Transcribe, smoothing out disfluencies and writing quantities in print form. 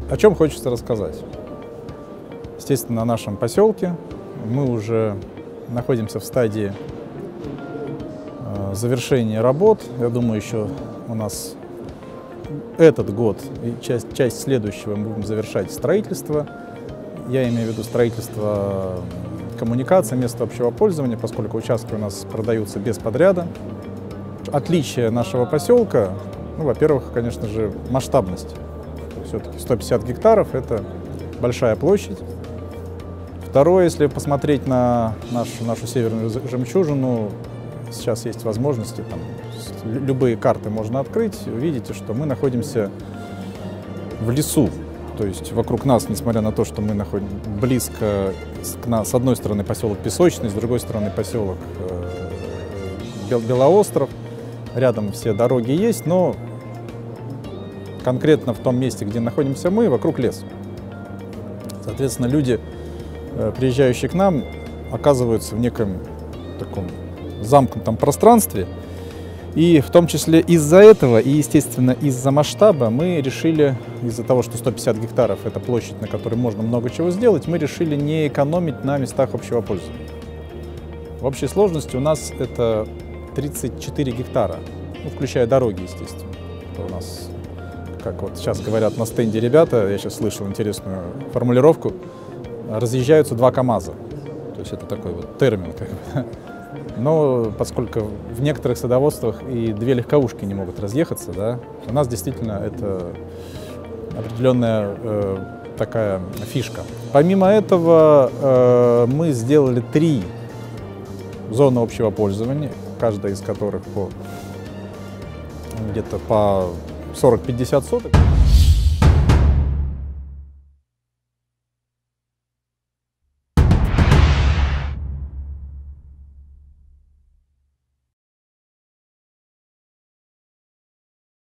О чем хочется рассказать? Естественно, о нашем поселке. Мы уже находимся в стадии завершения работ. Я думаю, еще у нас этот год и часть следующего мы будем завершать строительство. Я имею в виду строительство коммуникаций, места общего пользования, поскольку участки у нас продаются без подряда. Отличие нашего поселка, во-первых, конечно же, масштабность. Все-таки 150 гектаров – это большая площадь. Второе, если посмотреть на нашу северную жемчужину, сейчас есть возможности, любые карты можно открыть, увидите, что мы находимся в лесу. То есть вокруг нас, несмотря на то, что мы находимся близко с одной стороны поселок Песочный, с другой стороны поселок Белоостров, рядом все дороги есть, но конкретно в том месте, где находимся мы, вокруг лес. Соответственно, люди, приезжающие к нам, оказываются в неком таком замкнутом пространстве. И в том числе из-за этого и, естественно, из-за масштаба мы решили, из-за того, что 150 гектаров – это площадь, на которой можно много чего сделать, мы решили не экономить на местах общего пользования. В общей сложности у нас это 34 гектара, включая дороги, естественно. Это у нас, как вот сейчас говорят на стенде ребята, я сейчас слышал интересную формулировку, разъезжаются 2 КАМАЗа. То есть это такой вот термин, как бы. Но поскольку в некоторых садоводствах и 2 легковушки не могут разъехаться, да, у нас действительно это определенная такая фишка. Помимо этого мы сделали 3 зоны общего пользования, каждая из которых где-то по 40-50 соток.